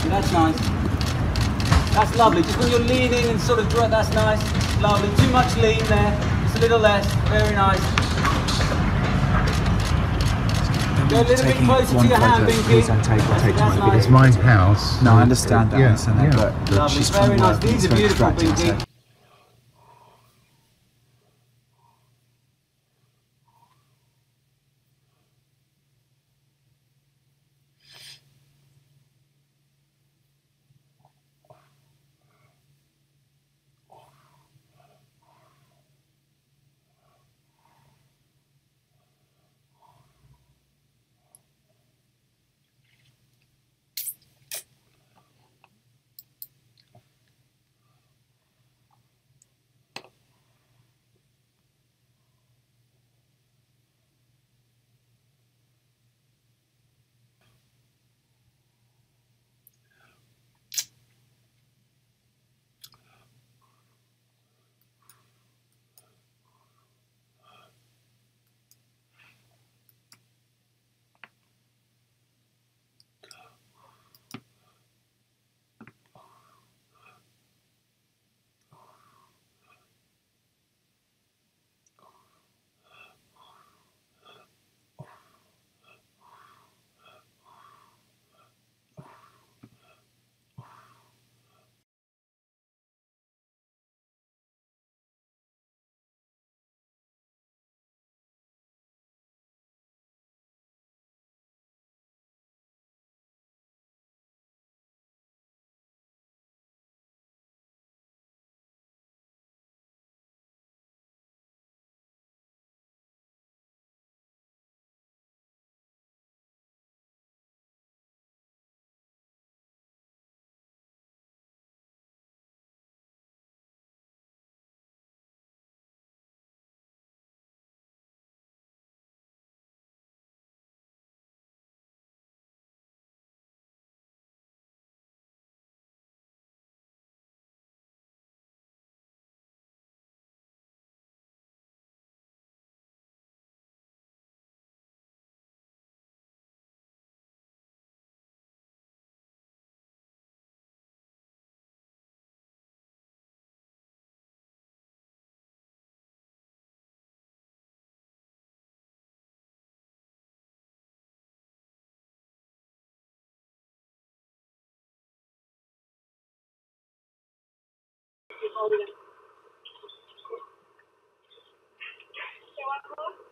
that's nice. That's lovely. Just when you're leaning and sort of that's nice. Lovely. Too much lean there. Just a little less. Very nice. Go a little bit closer to your hand, Binky. Please don't take too much. It's my house. No, I understand that. Yeah, But lovely. she's Very from nice. work. These It's are very beautiful, distracting, Binky. so. So